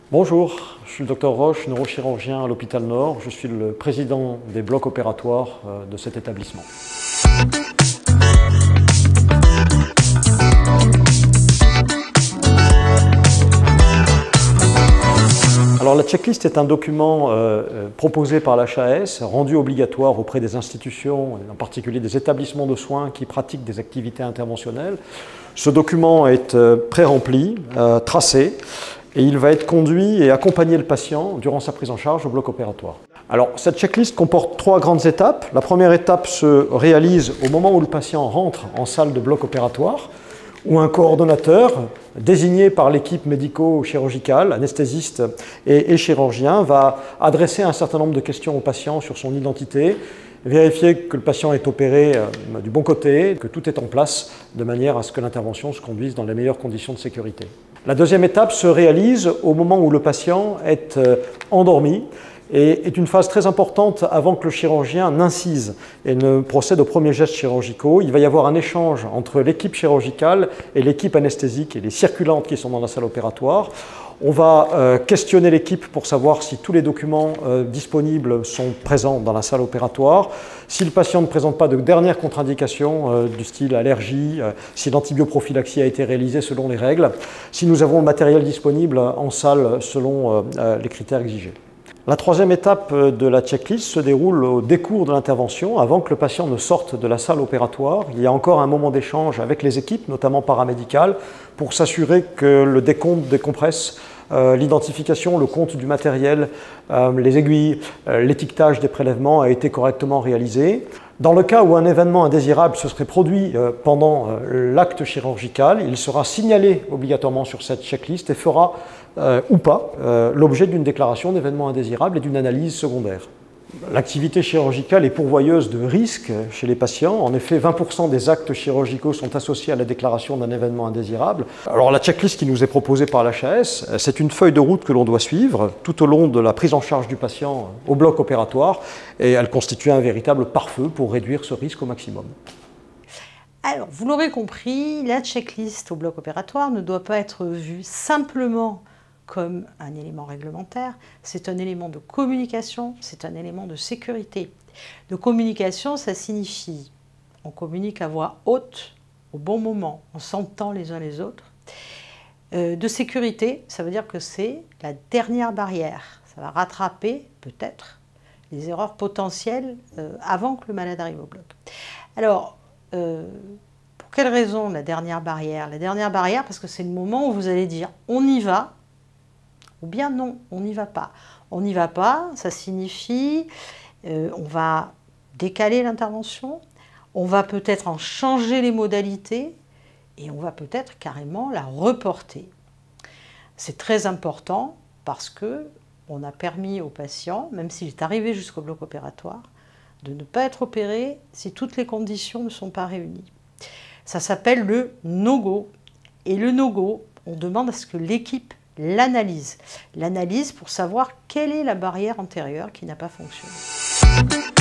Bonjour, je suis le Dr Roche, neurochirurgien à l'hôpital Nord. Je suis le président des blocs opératoires de cet établissement. Alors la checklist est un document proposé par l'HAS, rendu obligatoire auprès des institutions, en particulier des établissements de soins qui pratiquent des activités interventionnelles. Ce document est pré-rempli, tracé, et il va être conduit et accompagner le patient durant sa prise en charge au bloc opératoire. Alors, cette checklist comporte 3 grandes étapes. La première étape se réalise au moment où le patient rentre en salle de bloc opératoire, où un coordonnateur désigné par l'équipe médico-chirurgicale, anesthésiste et chirurgien, va adresser un certain nombre de questions au patient sur son identité, vérifier que le patient est opéré du bon côté, que tout est en place de manière à ce que l'intervention se conduise dans les meilleures conditions de sécurité. La deuxième étape se réalise au moment où le patient est endormi et est une phase très importante avant que le chirurgien n'incise et ne procède aux premiers gestes chirurgicaux. Il va y avoir un échange entre l'équipe chirurgicale et l'équipe anesthésique et les circulantes qui sont dans la salle opératoire. On va questionner l'équipe pour savoir si tous les documents disponibles sont présents dans la salle opératoire, si le patient ne présente pas de dernière contre-indication du style allergie, si l'antibioprophylaxie a été réalisée selon les règles, si nous avons le matériel disponible en salle selon les critères exigés. La troisième étape de la checklist se déroule au décours de l'intervention, avant que le patient ne sorte de la salle opératoire. Il y a encore un moment d'échange avec les équipes, notamment paramédicales, pour s'assurer que le décompte des compresses, l'identification, le compte du matériel, les aiguilles, l'étiquetage des prélèvements a été correctement réalisé. Dans le cas où un événement indésirable se serait produit pendant l'acte chirurgical, il sera signalé obligatoirement sur cette checklist et fera ou pas l'objet d'une déclaration d'événement indésirable et d'une analyse secondaire. L'activité chirurgicale est pourvoyeuse de risques chez les patients. En effet, 20% des actes chirurgicaux sont associés à la déclaration d'un événement indésirable. Alors la checklist qui nous est proposée par l'HAS, c'est une feuille de route que l'on doit suivre tout au long de la prise en charge du patient au bloc opératoire et elle constitue un véritable pare-feu pour réduire ce risque au maximum. Alors, vous l'aurez compris, la checklist au bloc opératoire ne doit pas être vue simplement comme un élément réglementaire, c'est un élément de communication, c'est un élément de sécurité. De communication, ça signifie on communique à voix haute, au bon moment, on s'entend les uns les autres. De sécurité, ça veut dire que c'est la dernière barrière. Ça va rattraper, peut-être, les erreurs potentielles avant que le malade arrive au bloc. Alors, pour quelle raison la dernière barrière? La dernière barrière, parce que c'est le moment où vous allez dire on y va, ou bien non, on n'y va pas. On n'y va pas, ça signifie on va décaler l'intervention, on va peut-être en changer les modalités et on va peut-être carrément la reporter. C'est très important parce qu'on a permis au patient, même s'il est arrivé jusqu'au bloc opératoire, de ne pas être opéré si toutes les conditions ne sont pas réunies. Ça s'appelle le no-go. Et le no-go, on demande à ce que l'équipe l'analyse. L'analyse pour savoir quelle est la barrière antérieure qui n'a pas fonctionné.